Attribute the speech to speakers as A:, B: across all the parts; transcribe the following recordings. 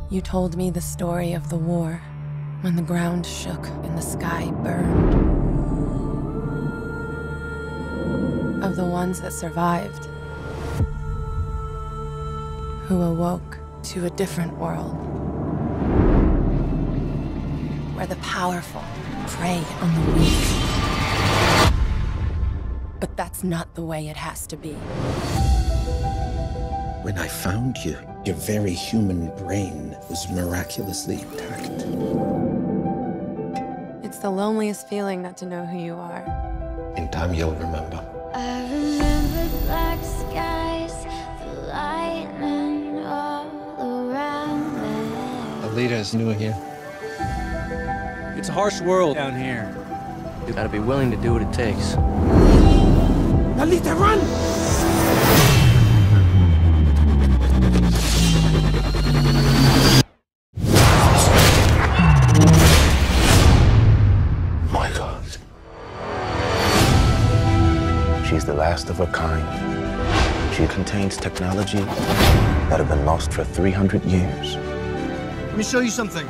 A: You told me the story of the war, when the ground shook and the sky burned. Of the ones that survived, who awoke to a different world, where the powerful prey on the weak. But that's not the way it has to be.
B: When I found you, your very human brain was miraculously intact.
A: It's the loneliest feeling not to know who you are.
B: In time, you'll remember.
C: I remember black skies, the lightning all around me.
B: Alita is new here.
D: It's a harsh world down here. You gotta be willing to do what it takes.
B: Alita, run! My God. She's the last of her kind. She contains technology that have been lost for 300 years.
E: Let me show you something.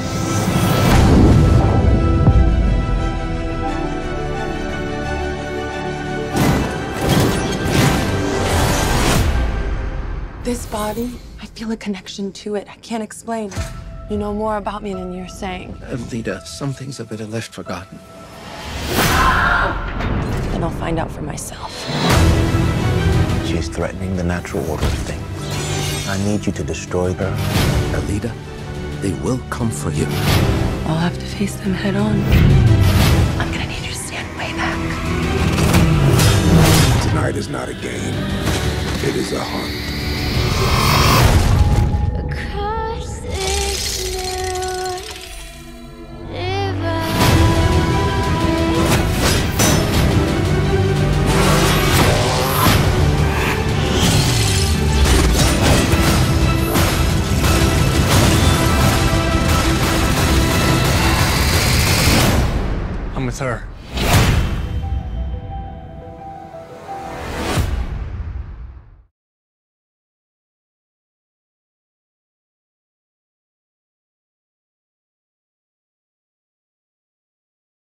A: This body, I feel a connection to it. I can't explain. You know more about me than you're saying.
B: Alita, some things are better left forgotten.
A: And I'll find out for myself.
B: She's threatening the natural order of things. I need you to destroy her. Alita, they will come for you.
A: I'll have to face them head on. I'm gonna need you to stand way back.
F: Tonight is not a game. It is a hunt.
C: Across this new divide.
D: I'm with her.